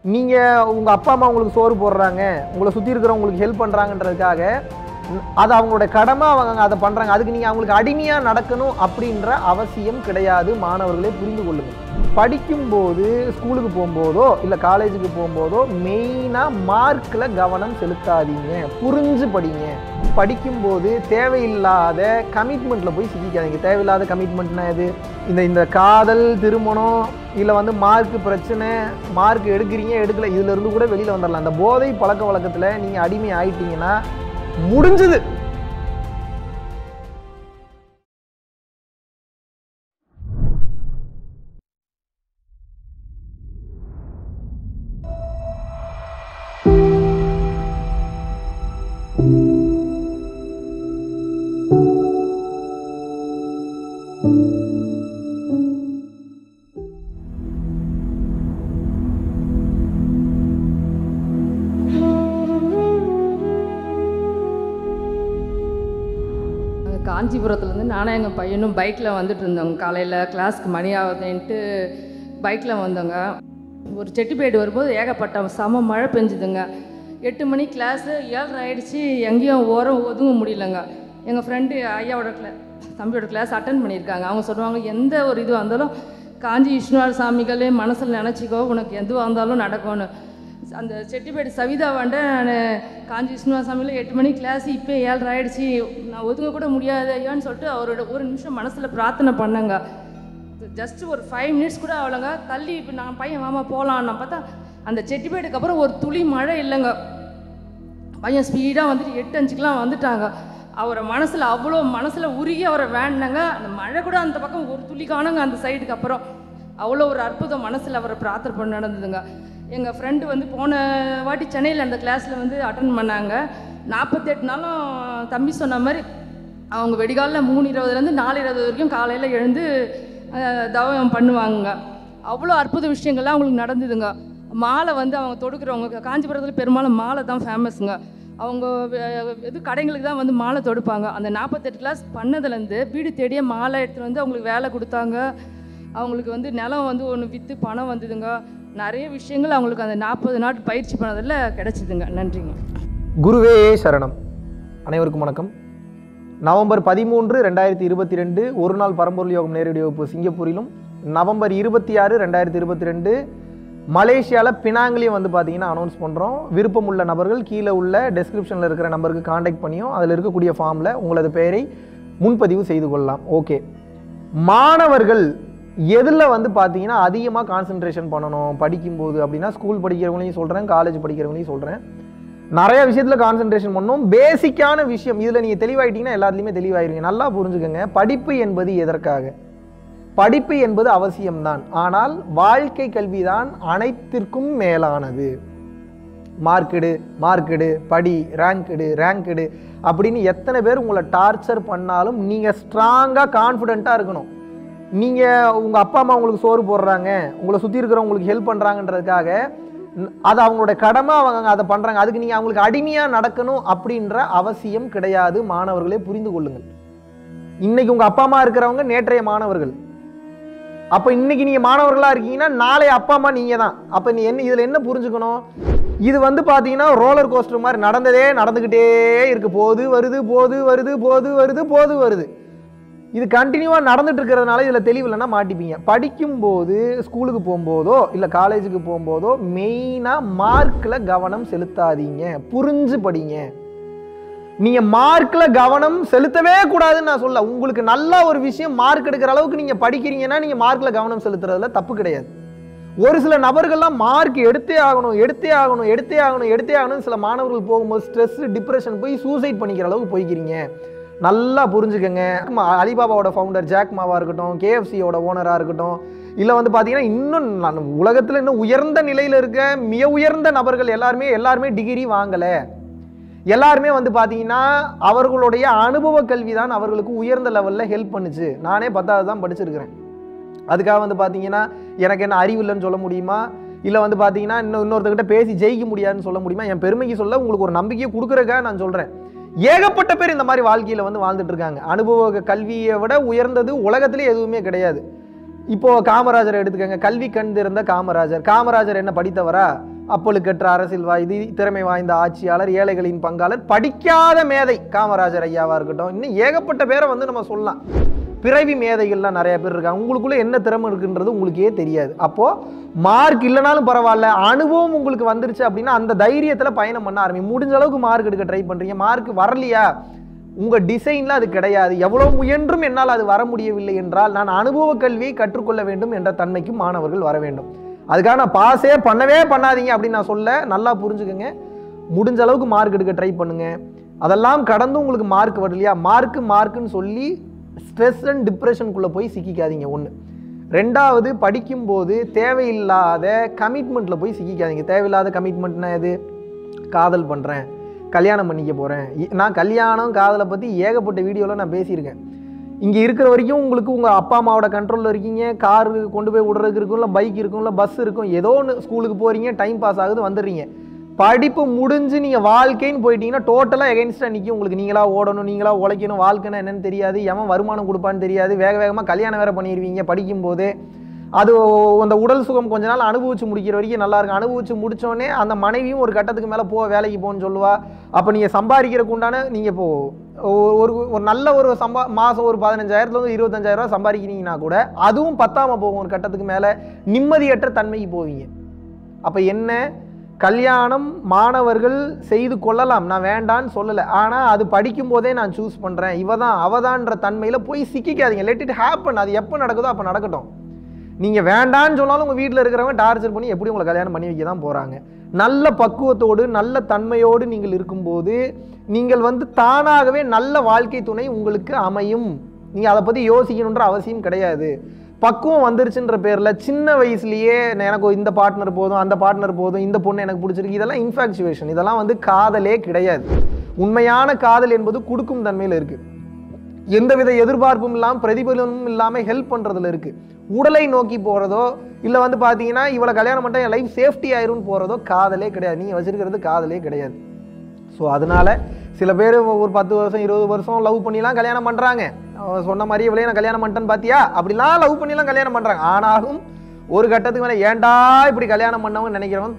நீங்கள் உங்கள் அப்பா அம்மா உங்களுக்கு சோறு போடுறாங்க, உங்களை சுற்றி இருக்கிறவங்களுக்கு ஹெல்ப் பண்ணுறாங்கன்றதுக்காக அது அவங்களோட கடமை, அவங்க அதை பண்ணுறாங்க. அதுக்கு நீங்கள் அவங்களுக்கு அடிமையாக நடக்கணும் அப்படின்ற அவசியம் கிடையாது. மாணவர்களே புரிந்து கொள்ளுங்கள். படிக்கும்போது ஸ்கூலுக்கு போகும்போதோ இல்லை காலேஜுக்கு போகும்போதோ மெயினாக மார்க்கில் கவனம் செலுத்தாதீங்க. புரிஞ்சு படிங்க. படிக்கும்போது தேவையில்லாத கமிட்மெண்ட்டில் போய் சிக்கிக்காதீங்க. தேவையில்லாத கமிட்மெண்ட்னா எது? இந்த காதல், திருமணம், இல்லை மார்க் பிரச்சனை, மார்க் எடுக்கிறீங்க எடுக்கலை, இதிலிருந்து கூட வெளியில் வந்துடலாம். அந்த போதை பழக்க வழக்கத்தில் நீங்கள் அடிமை ஆயிட்டீங்கன்னா முடிஞ்சது. காஞ்சிபுரத்துலேருந்து நானும் எங்கள் பையனும் பைக்கில் வந்துட்டு இருந்தோங்க. காலையில் கிளாஸ்க்கு மணி ஆகுதுன்ட்டு பைக்கில் வந்தோங்க. ஒரு செட்டிப்பேடு வரும்போது ஏகப்பட்ட செம மழை பெஞ்சுதுங்க. 8 மணி கிளாஸு, 7:30 ஆகிடுச்சு. எங்கேயும் ஒதுங்க முடியலங்க. எங்கள் ஃப்ரெண்டு ஐயாவோட தம்பியோட கிளாஸ் அட்டன் பண்ணியிருக்காங்க. அவங்க சொல்லுவாங்க, எந்த ஒரு இதுவாக இருந்தாலும் காஞ்சி விஸ்வநாத சாமிகளே மனசில் நினச்சிக்கோ, உனக்கு எதுவாக இருந்தாலும் நடக்கும்னு. அந்த செட்டிப்பேடு சவிதாவாண்ட நான் காஞ்சி விஸ்வநாத சாமியில் 8 மணி கிளாஸு, இப்போ 7:30 ஆகிடுச்சு, நான் ஒதுங்க கூட முடியாது ஐயான்னு சொல்லிட்டு அவரோட ஒரு நிமிஷம் மனசில் பிரார்த்தனை பண்ணேங்க. ஜஸ்ட்டு ஒரு 5 மினிட்ஸ் கூட அவ்வளோங்க. தள்ளி இப்போ நான் பையன் வாமா போகலான்னு பார்த்தா அந்த செட்டிப்பேடுக்கு அப்புறம் ஒரு துளி மழை இல்லைங்க. பையன் ஸ்பீடாக வந்துட்டு 8:05 வந்துட்டாங்க. அவரை மனசில் அவ்வளோ உருகி அவரை வேண்டாங்க. அந்த மழை கூட அந்த பக்கம் ஒரு துளி காணுங்க. அந்த சைடுக்கு அப்புறம் அவ்வளோ ஒரு அற்புதம் மனசில் அவரை பிரார்த்தனை பண்ண நடந்ததுங்க. எங்கள் ஃப்ரெண்டு போன வாட்டி சென்னையில் அந்த கிளாஸில் அட்டன் பண்ணாங்க. 48 நாளும் தம்பி சொன்ன மாதிரி அவங்க வெடிகாலில் 3:20 4:20 வரைக்கும் காலையில் எழுந்து தவம் பண்ணுவாங்க. அவ்வளோ அற்புத விஷயங்கள்லாம் அவங்களுக்கு நடந்ததுங்க. மாலை அவங்க தொடுக்கிறவங்க காஞ்சிபுரத்தில் பெரும்பாலும் மாலை தான் ஃபேமஸுங்க. அவங்க கடைங்களுக்கு தான் மாலை தொடுப்பாங்க. அந்த 48 கிளாஸ் பண்ணதுலேருந்து வீடு தேடியே மாலை எடுத்துகிட்டு அவங்களுக்கு வேலை கொடுத்தாங்க. அவங்களுக்கு நிலம் ஒன்று விற்று பணம் வந்ததுங்க. நிறைய விஷயங்கள் அவங்களுக்கு அந்த 40 நாள் பயிற்சி பண்ணதில் கிடச்சிதுங்க. நன்றிங்க. குருவே சரணம். அனைவருக்கும் வணக்கம். நவம்பர் 13, 2022 ஒரு நாள் பரம்பொருள் யோகம் நேரடி வகுப்பு சிங்கப்பூரிலும், நவம்பர் 26, 2022 மலேசியாவில் பினாங்கிலையும் பார்த்தீங்கன்னா அனௌன்ஸ் பண்ணுறோம். விருப்பம் உள்ள நபர்கள் கீழே உள்ள டெஸ்கிரிப்ஷனில் இருக்கிற நம்பருக்கு காண்டாக்ட் பண்ணியும் அதில் இருக்கக்கூடிய ஃபார்மில் உங்களது பெயரை முன்பதிவு செய்து கொள்ளலாம். ஓகே, மாணவர்கள் எதில் பார்த்தீங்கன்னா அதிகமாக கான்சன்ட்ரேஷன் பண்ணணும் படிக்கும்போது அப்படின்னா, ஸ்கூல் படிக்கிறவங்களையும் சொல்கிறேன், காலேஜ் படிக்கிறவங்களையும் சொல்கிறேன். நிறைய விஷயத்தில் கான்சன்ட்ரேஷன் பண்ணணும். பேசிக்கான விஷயம் இதில் நீங்கள் தெளிவாயிட்டீங்கன்னா எல்லாத்துலேயுமே தெளிவாயிருவீங்க. நல்லா புரிஞ்சுக்கோங்க. படிப்பு என்பது எதற்காக? படிப்பு என்பது அவசியம்தான். ஆனால் வாழ்க்கை கல்விதான் அனைத்திற்கும் மேலானது. மார்க்கெடு, படி, ரேங்க் அப்படின்னு எத்தனை பேர் உங்களை டார்ச்சர் பண்ணாலும் நீங்கள் ஸ்ட்ராங்காக கான்ஃபிடென்ட்டாக இருக்கணும். நீங்கள் உங்கள் அப்பா அம்மா உங்களுக்கு சோறு போடுறாங்க, உங்களை சுற்றி இருக்கிறவங்களுக்கு ஹெல்ப் பண்ணுறாங்கன்றதுக்காக அது அவங்களோட கடமை, அவங்க அதை பண்ணுறாங்க. அதுக்கு நீங்கள் அவங்களுக்கு அடிமையாக நடக்கணும் அப்படின்ற அவசியம் கிடையாது. மாணவர்களே புரிந்து கொள்ளுங்கள். இன்னைக்கு உங்கள் அப்பா அம்மா இருக்கிறவங்க நேற்றைய மாணவர்கள். அப்போ இன்னைக்கு நீங்கள் மாணவர்களாக இருக்கீங்கன்னா நாளைய அப்பா அம்மா நீங்கள் தான். அப்போ நீ இதில் என்ன புரிஞ்சுக்கணும்? இது பார்த்தீங்கன்னா ரோலர் கோஸ்டர் மாதிரி நடந்துக்கிட்டே இருக்கு. போது வருது. இது கண்டினியூவாக நடந்துட்டு இருக்கிறதுனால இதில் தெளிவில்லைன்னா மாட்டிப்பீங்க. படிக்கும்போது ஸ்கூலுக்கு போகும்போதோ இல்லை காலேஜுக்கு போகும்போதோ மெயினாக மார்க்கில் கவனம் செலுத்தாதீங்க. புரிஞ்சு படிங்க. நீங்கள் மார்க்கில் கவனம் செலுத்தவே கூடாதுன்னு நான் சொல்ல. உங்களுக்கு நல்ல ஒரு விஷயம் மார்க் எடுக்கிற அளவுக்கு நீங்கள் படிக்கிறீங்கன்னா நீங்கள் மார்க்கில் கவனம் செலுத்துறதுல தப்பு கிடையாது. ஒரு சில நபர்கள்லாம் மார்க் எடுத்தே ஆகணும் சில மாணவர்கள் போகும்போது ஸ்ட்ரெஸ், டிப்ரெஷன் போய் சூசைட் பண்ணிக்கிற அளவுக்கு போய்க்கிறீங்க. நல்லா புரிஞ்சுக்கங்க. அலிபாபாவோட ஃபவுண்டர் ஜாக் மாவா இருக்கட்டும், KFCயோட ஓனராக இருக்கட்டும், இல்லை பார்த்தீங்கன்னா இன்னும் உலகத்தில் இன்னும் உயர்ந்த நிலையில் இருக்க மிக உயர்ந்த நபர்கள் எல்லாருமே டிகிரி வாங்கலை. எல்லாருமே பார்த்தீங்கன்னா அவர்களுடைய அனுபவ கல்வி தான் அவர்களுக்கு உயர்ந்த லெவலில் ஹெல்ப் பண்ணுச்சு. நானே 10வது தான் படிச்சிருக்கிறேன். அதுக்காக பார்த்தீங்கன்னா எனக்கு என்ன அறிவு இல்லைன்னு சொல்ல முடியுமா? இல்லை பார்த்தீங்கன்னா இன்னொருத்தர்கிட்ட பேசி ஜெயிக்க முடியாதுன்னு சொல்ல முடியுமா? என் பெருமைக்கு சொல்ல உங்களுக்கு ஒரு நம்பிக்கையை கொடுக்குறக்காக நான் சொல்கிறேன். ஏகப்பட்ட பேர் இந்த மாதிரி வாழ்க்கையில் வாழ்ந்துட்டு இருக்காங்க. அனுபவ கல்வியை விட உயர்ந்தது உலகத்திலே எதுவுமே கிடையாது. இப்போ காமராஜர் எடுத்துக்கங்க. கல்வி கண் திறந்த காமராஜர் என்ன படித்தவரா? அப்பழுக்கற்ற அரசியல்வாதி, திறமை வாய்ந்த ஆட்சியாளர், ஏழைகளின் பங்காளர், படிக்காத மேதை காமராஜர் ஐயாவாக இருக்கட்டும், இன்னும் ஏகப்பட்ட பேரை வந்து நம்ம சொல்லலாம். பிறவி மேதைகள்லாம் நிறைய பேர் இருக்காங்க. உங்களுக்குள்ளே என்ன திறமை இருக்குன்றது உங்களுக்கே தெரியாது. அப்போது மார்க் இல்லைனாலும் பரவாயில்ல, அனுபவம் உங்களுக்கு வந்துருச்சு அப்படின்னா அந்த தைரியத்தில் பயணம் பண்ண ஆரம்பி. முடிஞ்ச அளவுக்கு மார்க் எடுக்க ட்ரை பண்ணுறீங்க, மார்க் வரலையா, உங்கள் டிசைனில் அது கிடையாது, எவ்வளோ முயன்றும் என்னால் அது வர முடியவில்லை என்றால் நான் அனுபவ கல்வியை கற்றுக்கொள்ள வேண்டும் என்ற தன்மைக்கு மாணவர்கள் வர வேண்டும். அதுக்காக நான் பாஸே பண்ணவே பண்ணாதீங்க அப்படின்னு நான் சொல்ல, நல்லா புரிஞ்சுக்கோங்க. முடிஞ்ச அளவுக்கு மார்க் எடுக்க ட்ரை பண்ணுங்க. அதெல்லாம் கடந்து உங்களுக்கு மார்க் வரலையா, மார்க்குன்னு சொல்லி ஸ்ட்ரெஸ் அண்ட் டிப்ரெஷனுக்குள்ளே போய் சிக்கிக்காதீங்க. ஒன்று. ரெண்டாவது, படிக்கும்போது தேவையில்லாத கமிட்மெண்ட்டில் போய் சிக்கிக்காதீங்க. தேவையில்லாத கமிட்மெண்ட்னா எது? காதல் பண்ணுறேன், கல்யாணம் பண்ணிக்க போகிறேன். நான் கல்யாணம் காதலை பற்றி ஏகப்பட்ட வீடியோவில் நான் பேசியிருக்கேன். இங்கே இருக்கிற வரைக்கும் உங்களுக்கு உங்கள் அப்பா அம்மாவோட கண்ட்ரோலில் இருக்கீங்க. கார் கொண்டு போய் விடுறதுக்கு இருக்கும், இல்லை பைக் இருக்கும், இல்லை பஸ் இருக்கும், ஏதோ ஒன்று ஸ்கூலுக்கு போகிறீங்க, டைம் பாஸ் ஆகுது, வந்துடுறீங்க. படிப்பு முடிஞ்சு நீங்கள் வாழ்க்கைன்னு போயிட்டீங்கன்னா டோட்டலாக எகென்ஸ்டாக நிற்கும் உங்களுக்கு. நீங்களாக ஓடணும், நீங்களாக உழைக்கணும், வாழ்க்கைன்னா என்னென்னு தெரியாது, எவன் வருமானம் கொடுப்பான்னு தெரியாது, வேக வேகமாக கல்யாணம் வேறு பண்ணிடுவீங்க படிக்கும்போது. அது அந்த உடல் சுகம் கொஞ்ச நாள் அனுபவிச்சு முடிக்கிற வரைக்கும் நல்லா இருக்கும். அனுபவிச்சு முடித்தோடனே அந்த மனைவியும் ஒரு கட்டத்துக்கு மேலே வேலைக்கு போன்னு சொல்லுவா. அப்போ நீங்கள் சம்பாதிக்கிறதுக்கு உண்டான நீங்கள் இப்போ ஒரு நல்ல ஒரு மாதம் ஒரு 15,000 25,000 ரூபா சம்பாதிக்கிறீங்கன்னா கூட அதுவும் பத்தாமல் போகும். ஒரு கட்டத்துக்கு மேலே நிம்மதியற்ற தன்மைக்கு போவீங்க. அப்போ என்ன, கல்யாணம் மாணவர்கள் செய்து கொள்ளலாம், நான் வேண்டான்னு சொல்லலை. ஆனால் அது படிக்கும் போதே நான் சூஸ் பண்ணுறேன், இவதான் அவதான்ற தன்மையில் போய் சிக்கிக்காதீங்க. Let it happen. அது எப்போ நடக்குதோ அப்போ நடக்கட்டும். நீங்கள் வேண்டான்னு சொன்னாலும் உங்கள் வீட்டில் இருக்கிறவங்க டார்ச்சர் பண்ணி எப்படி உங்களை கல்யாணம் பண்ணி வைக்க தான் போகிறாங்க. நல்ல பக்குவத்தோடு நல்ல தன்மையோடு நீங்கள் இருக்கும்போது நீங்கள் வந்து தானாகவே நல்ல வாழ்க்கை துணை உங்களுக்கு அமையும். நீங்கள் அதை பற்றி யோசிக்கணுன்ற அவசியம் கிடையாது. பக்குவம் வந்துருச்சுன்ற பேரில் சின்ன வயசுலேயே எனக்கு இந்த பார்ட்னர் போதும், அந்த பார்ட்னர் போதும், இந்த பொண்ணு எனக்கு பிடிச்சிருக்கு, இதெல்லாம் இன்ஃபாக்சுவேஷன். இதெல்லாம் வந்து காதலே கிடையாது. உண்மையான காதல் என்பது கொடுக்கும் தன்மையில் இருக்குது. எந்தவித எதிர்பார்ப்பும் இல்லாமல் பிரதிபலனும் இல்லாமல் ஹெல்ப் பண்ணுறதுல இருக்குது. உடலை நோக்கி போகிறதோ இல்லை வந்து பார்த்தீங்கன்னா இவ்வளோ கல்யாணம் பண்ணிட்டா என் லைஃப் சேஃப்டி ஆயிரும்னு போகிறதோ காதலே கிடையாது. நீங்கள் வச்சுருக்கிறது காதலே கிடையாது. ஸோ அதனால் சில பேர் ஒரு 10 வருஷம் 20 வருஷம் லவ் பண்ணிலாம் கல்யாணம் பண்ணுறாங்க. சொன்ன மாதிரி இவளே நான் கல்யாணம் பண்ணிட்டேன்னு பார்த்தியா, அப்படிலாம் லவ் பண்ணிலாம் கல்யாணம் பண்ணுறாங்க. ஆனாலும் ஒரு கட்டத்துக்கு மேலே ஏன்டா இப்படி கல்யாணம் பண்ணவங்க நினைக்கிறவங்க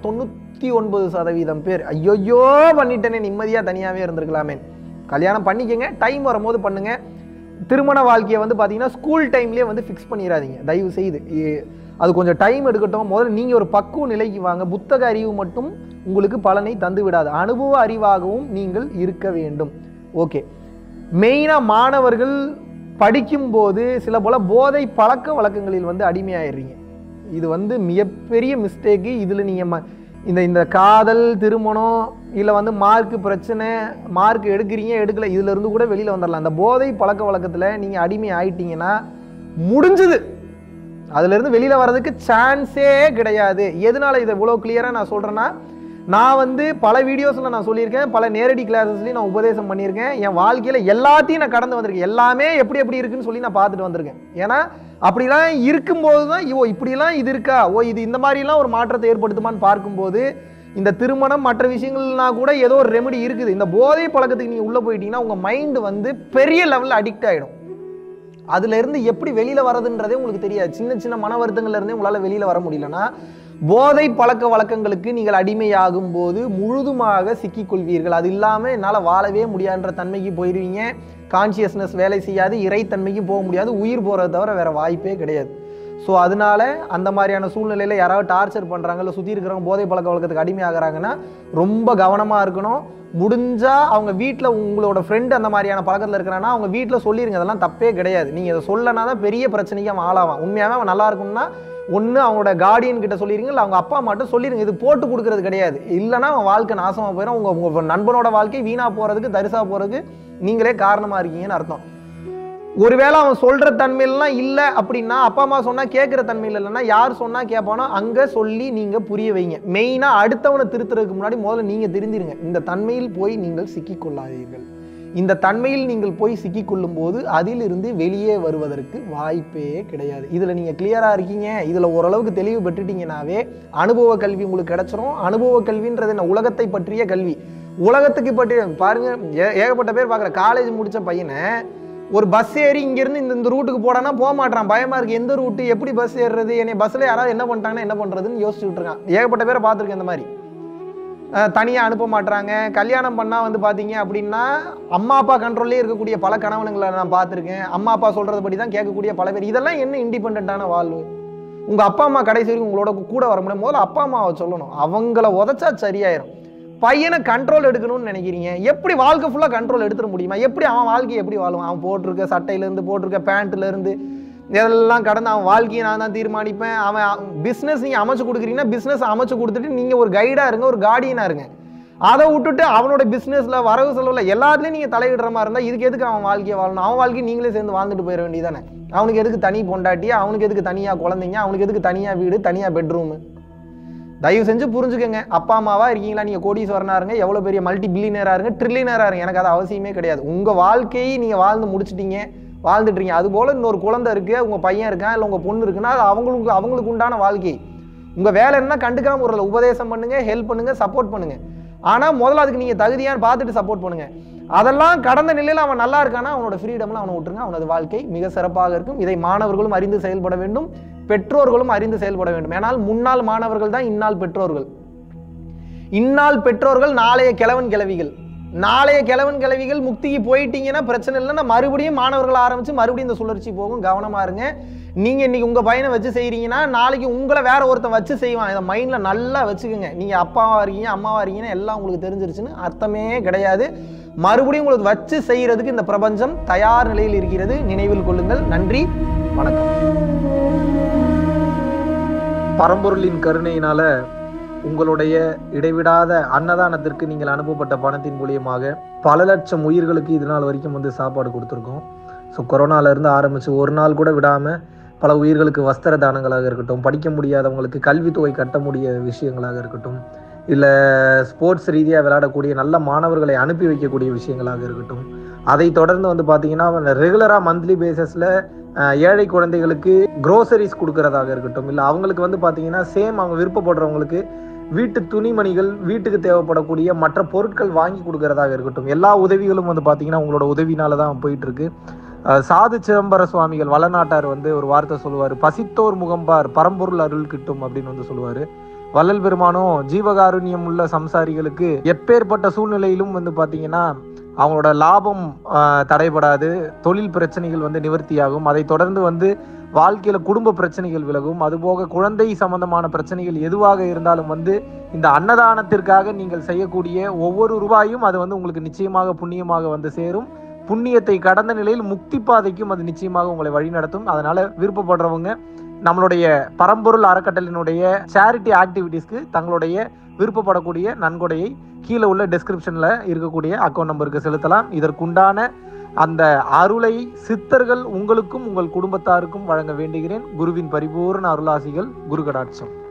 99% பேர் ஐயோயோ பண்ணிட்டேனே, நிம்மதியாக தனியாகவே இருந்திருக்கலாமே. கல்யாணம் பண்ணிக்கங்க, டைம் வரும்போது பண்ணுங்கள். திருமண வாழ்க்கையை வந்து பார்த்தீங்கன்னா ஸ்கூல் டைம்லேயே வந்து ஃபிக்ஸ் பண்ணிடாதீங்க தயவு செய்து. அது கொஞ்சம் டைம் எடுக்கட்டும். முதல்ல நீங்கள் ஒரு பக்குவ நிலைக்கு வாங்க. புத்தக அறிவு மட்டும் உங்களுக்கு பலனை தந்து விடாது. அனுபவ அறிவாகவும் நீங்கள் இருக்க வேண்டும். ஓகே. மெயினாக மாணவர்கள் படிக்கும்போது சில போல் போதை பழக்க வழக்கங்களில் வந்து அடிமையாயிடுறீங்க. இது வந்து மிகப்பெரிய மிஸ்டேக்கு. இதில் நீங்கள் இந்த காதல், திருமணம், இல்லை வந்து மார்க்கு பிரச்சனை, மார்க் எடுக்கிறீங்க எடுக்கலை, இதிலிருந்து கூட வெளியில் வந்துடலாம். அந்த போதை பழக்க வழக்கத்தில் நீங்கள் அடிமை ஆயிட்டீங்கன்னா முடிஞ்சுது. அதுலேருந்து வெளியில் வர்றதுக்கு சான்ஸே கிடையாது. எதனால இதை இவ்வளோ கிளியராக நான் சொல்கிறேன்னா, நான் வந்து பல வீடியோஸில் நான் சொல்லியிருக்கேன், பல நேரடி கிளாஸஸ்லையும் நான் உபதேசம் பண்ணியிருக்கேன். என் வாழ்க்கையில் எல்லாத்தையும் நான் கடந்து வந்திருக்கேன். எல்லாமே எப்படி எப்படி இருக்குன்னு சொல்லி நான் பார்த்துட்டு வந்திருக்கேன். ஏன்னா அப்படிலாம் இருக்கும்போது தான் இப்படிலாம் இது இருக்கா, இது இந்த மாதிரிலாம் ஒரு மாற்றத்தை ஏற்படுத்துமான்னு பார்க்கும்போது இந்த திருமணம் மற்ற விஷயங்கள்னா கூட ஏதோ ஒரு ரெமெடி இருக்குது. இந்த போதை பழக்கத்துக்கு நீங்கள் உள்ளே போயிட்டீங்கன்னா உங்கள் மைண்டு வந்து பெரிய லெவலில் அடிக்ட் ஆகிடும். அதுலேருந்து எப்படி வெளியில் வரதுன்றதே உங்களுக்கு தெரியாது. சின்ன சின்ன மன வருத்தங்கள்லேருந்தே உங்களால் வெளியில் வர முடியலன்னா போதை பழக்க வழக்கங்களுக்கு நீங்கள் அடிமையாகும் போது முழுதுமாக சிக்கிக்கொள்வீர்கள். அது இல்லாமல் என்னால் வாழவே முடியாதுன்ற தன்மைக்கு போயிடுவீங்க. கான்சியஸ்னஸ் வேலை செய்யாது, இறைத்தன்மைக்கு போக முடியாது, உயிர் போகிறத தவிர வேறு வாய்ப்பே கிடையாது. ஸோ அதனால அந்த மாதிரியான சூழ்நிலையில் யாராவது டார்ச்சர் பண்ணுறாங்க, இல்லை சுற்றி இருக்கிறவங்க போதை பழக்க வழக்கத்துக்கு அடிமையாகிறாங்கன்னா ரொம்ப கவனமாக இருக்கணும். முடிஞ்சால் அவங்க வீட்டில் உங்களோட ஃப்ரெண்டு அந்த மாதிரியான பழக்கத்தில் இருக்கிறான்னா அவங்க வீட்டில் சொல்லிடுங்க. அதெல்லாம் தப்பே கிடையாது. நீங்கள் இதை சொல்லனா தான் பெரிய பிரச்சனைக்கு அவன் ஆளாவான். உண்மையாகவே அவன் நல்லா இருக்கும்னா ஒன்று அவங்களோட கார்டியன் கிட்ட சொல்லிடுங்க, இல்லை அவங்க அப்பா அம்மாட்ட சொல்லிடுங்க. இது போட்டு கொடுக்கறது கிடையாது. இல்லைனா அவன் வாழ்க்கை நாசமாக போயிடும். உங்கள் நண்பனோட வாழ்க்கை வீணாக போகிறதுக்கு, தரிசாக போகிறதுக்கு நீங்களே காரணமாக இருக்கீங்கன்னு அர்த்தம். ஒருவேளை அவன் சொல்கிற தன்மையிலாம் இல்லை அப்படின்னா, அப்பா அம்மா சொன்னால் கேட்குற தன்மையில் இல்லைன்னா யார் சொன்னால் கேட்பானோ அங்கே சொல்லி நீங்கள் புரிய வைங்க. மெயினாக அடுத்தவனை திருத்துறதுக்கு முன்னாடி முதல்ல நீங்கள் திருந்திருங்க. இந்த தன்மையில் போய் நீங்கள் சிக்கிக்கொள்ளாதீர்கள். இந்த தன்மையில் நீங்கள் போய் சிக்கிக்கொள்ளும் போது அதிலிருந்து வெளியே வருவதற்கு வாய்ப்பே கிடையாது. இதில் நீங்கள் கிளியராக இருக்கீங்க, இதில் ஓரளவுக்கு தெளிவு பெற்றுட்டீங்கன்னாவே அனுபவ கல்வி உங்களுக்கு கிடைச்சிரும். அனுபவ கல்வின்றது என்ன, உலகத்தை பற்றிய கல்வி. உலகத்துக்கு பற்றி பாருங்கள், ஏகப்பட்ட பேர் பார்க்குற காலேஜ் முடித்த பையனை ஒரு பஸ் ஏறி இங்கேருந்து இந்த ரூட்டுக்கு போடானா போக மாட்டான், பயமாக இருக்குது, எந்த ரூட்டு, எப்படி பஸ் ஏறுறது, என்னை பஸ்ஸில் யாராவது என்ன பண்ணிட்டாங்கன்னா என்ன பண்ணுறதுன்னு யோசிச்சுட்டு இருக்கான். ஏகப்பட்ட பேரை பார்த்துருக்கேன் இந்த மாதிரி. தனியாக அனுப்ப மாட்டுறாங்க. கல்யாணம் பண்ணால் வந்து பார்த்தீங்க அப்படின்னா அம்மா அப்பா கண்ட்ரோல்லே இருக்கக்கூடிய பல கணவனுங்களை நான் பார்த்துருக்கேன். அம்மா அப்பா சொல்கிறதுபடி தான் கேட்கக்கூடிய பல பேர். இதெல்லாம் என்ன இண்டிபெண்ட்டான வாழ்வு? உங்கள் அப்பா அம்மா கடைசி வரைக்கும் உங்களோட கூட வர முடியும். முதல்ல அப்பா அம்மாவை சொல்லணும், அவங்கள உதச்சா சரியாயிரும். பையனை கண்ட்ரோல் எடுக்கணும்னு நினைக்கிறீங்க, எப்படி வாழ்க்கை ஃபுல்லாக கண்ட்ரோல் எடுத்துட முடியுமா? எப்படி அவன் வாழ்க்கையை எப்படி வாழுவான்? அவன் போட்டிருக்க சட்டையிலேருந்து போட்டிருக்க பேண்ட்லேருந்து இதெல்லாம் கடந்து அவன் வாழ்க்கையை நான் தான் தீர்மானிப்பேன். அவன் பிஸ்னஸ் நீங்கள் அமைச்சு கொடுக்குறீங்கன்னா பிஸ்னஸ் அமைச்சு கொடுத்துட்டு நீங்கள் ஒரு கைடாக இருங்க, ஒரு கார்டியனாக இருங்க. அதை விட்டுட்டு அவனோட பிஸ்னஸில் வரவு செலவில் எல்லாத்துலேயும் நீங்கள் தலையிடுற மாதிரி இருந்தால் இதுக்கு எதுக்கு அவன் வாழ்க்கையை வாழணும்? அவன் வாழ்க்கையை நீங்களே சேர்ந்து வாழ்ந்துட்டு போயிட வேண்டியதானே. அவனுக்கு எதுக்கு தனி பொண்டாட்டி, அவனுக்கு எதுக்கு தனியாக குழந்தைங்க, அவனுக்கு எதுக்கு தனியாக வீடு, தனியாக பெட்ரூமு? தயவு செஞ்சு புரிஞ்சுக்கங்க. அப்பா அம்மாவா இருக்கீங்களா, நீங்கள் கோடீஸ்வரனாக இருங்க, எவ்வளோ பெரிய மல்டி பில்லியனராக இருங்க, ட்ரில்லியனராக இருங்க, எனக்கு அது அவசியமே கிடையாது. உங்கள் வாழ்க்கையை நீங்கள் வாழ்ந்து முடிச்சிட்டீங்க, வாழ்ந்துட்டுறீங்க. அதுபோல் இன்னொரு குழந்தை இருக்குது, உங்கள் பையன் இருக்கான், இல்லை உங்கள் பொண்ணு இருக்குன்னா அது அவங்களுக்கு உண்டான வாழ்க்கை. உங்கள் வேலை என்ன கண்டுக்காமல் ஒரு உபதேசம் பண்ணுங்கள், ஹெல்ப் பண்ணுங்கள், சப்போர்ட் பண்ணுங்கள். ஆனால் முதல்ல அதுக்கு நீங்கள் தகுதியான்னு பார்த்துட்டு சப்போர்ட் பண்ணுங்கள். அதெல்லாம் கடந்த நிலையில் அவன் நல்லா இருக்கானா அவனோட ஃப்ரீடம்லாம் அவனை விட்டுருங்க, அவனது வாழ்க்கை மிக சிறப்பாக இருக்கும். இதை மாணவர்களும் அறிந்து செயல்பட வேண்டும், பெற்றோர்களும் அறிந்து செயல்பட வேண்டும். ஏனால் முன்னாள் மாணவர்கள் தான் இந்நாள் பெற்றோர்கள். இந்நாள் பெற்றோர்கள் நாளைய கிழவன் கிழவிகள். நாளைய கிழவன் கிழவிகள் முக்திக்கு போயிட்டீங்கன்னா பிரச்சனை இல்லைன்னா மறுபடியும் மாணவர்கள் ஆரம்பித்து மறுபடியும் இந்த சுழற்சி போகும். கவனமாக இருங்க. நீங்கள் இன்றைக்கி உங்கள் பையனை வச்சு செய்கிறீங்கன்னா நாளைக்கு உங்களை வேற ஒருத்தன் வச்சு செய்வான். இதை மைண்டில் நல்லா வச்சுக்கோங்க. நீங்கள் அப்பாவாக இருக்கீங்க, அம்மாவாக இருக்கீங்கன்னா எல்லாம் உங்களுக்கு தெரிஞ்சிருச்சுன்னு அர்த்தமே கிடையாது. மறுபடியும் உங்களுக்கு வச்சு செய்கிறதுக்கு இந்த பிரபஞ்சம் தயார் நிலையில் இருக்கிறது. நினைவில் கொள்ளுங்கள். நன்றி, வணக்கம். பரம்பொருளின் கருணையினால உங்களுடைய இடைவிடாத அன்னதானத்திற்கு நீங்கள் அனுப்பப்பட்ட பணத்தின் மூலியமாக பல லட்சம் உயிர்களுக்கு இது நாள் வரைக்கும் சாப்பாடு கொடுத்துருக்கோம். ஸோ கொரோனாலேருந்து ஆரம்பித்து ஒரு நாள் கூட விடாமல் பல உயிர்களுக்கு வஸ்திர தானங்களாக இருக்கட்டும், படிக்க முடியாதவங்களுக்கு கல்வித்தொகை கட்ட முடிய விஷயங்களாக இருக்கட்டும், இல்லை ஸ்போர்ட்ஸ் ரீதியாக விளையாடக்கூடிய நல்ல மாணவர்களை அனுப்பி வைக்கக்கூடிய விஷயங்களாக இருக்கட்டும், அதை தொடர்ந்து பார்த்தீங்கன்னா ரெகுலராக மந்த்லி பேசிஸில் ஏழை குழந்தைகளுக்கு க்ரோசரிஸ் கொடுக்கறதாக இருக்கட்டும், இல்லை அவங்களுக்கு பார்த்தீங்கன்னா சேம் அவங்க விருப்பப்படுறவங்களுக்கு வீட்டு துணிமணிகள், வீட்டுக்கு தேவைப்படக்கூடிய மற்ற பொருட்கள் வாங்கி கொடுக்கறதாக இருக்கட்டும், எல்லா உதவிகளும் பார்த்தீங்கன்னா உங்களோட உதவினால தான் போயிட்டு இருக்கு. சாது சிதம்பர சுவாமிகள் வளநாட்டார் ஒரு வார்த்தை சொல்லுவார், பசித்தோர் முகம்பார் பரம்பொருள் அருள் கிட்டும் அப்படின்னு சொல்லுவார். வள்ளல் பெருமானும் ஜீவகாருண்யம் உள்ள சம்சாரிகளுக்கு எப்பேற்பட்ட சூழ்நிலையிலும் பார்த்தீங்கன்னா அவங்களோட லாபம் தடைபடாது, தொழில் பிரச்சனைகள் நிவர்த்தியாகும், அதை தொடர்ந்து வாழ்க்கையில் குடும்ப பிரச்சனைகள் விலகும், அதுபோக குழந்தை சம்பந்தமான பிரச்சனைகள் எதுவாக இருந்தாலும் இந்த அன்னதானத்திற்காக நீங்கள் செய்யக்கூடிய ஒவ்வொரு ரூபாயும் அது உங்களுக்கு நிச்சயமாக புண்ணியமாக சேரும். புண்ணியத்தை கடந்த நிலையில் முக்தி பாதைக்கும் அது நிச்சயமாக உங்களை வழிநடத்தும். அதனால விருப்பப்படுறவங்க நம்மளுடைய பரம்பொருள் அறக்கட்டளினுடைய சேரிட்டி ஆக்டிவிட்டீஸ்க்கு தங்களுடைய விருப்பப்படக்கூடிய நன்கொடையை கீழே உள்ள டெஸ்கிரிப்ஷன்ல இருக்கக்கூடிய அக்கௌண்ட் நம்பருக்கு செலுத்தலாம். இதற்குண்டான அந்த அருளை சித்தர்கள் உங்களுக்கும் உங்கள் குடும்பத்தாருக்கும் வழங்க வேண்டுகிறேன். குருவின் பரிபூர்ண அருளாசிகள். குரு கடாட்சம்.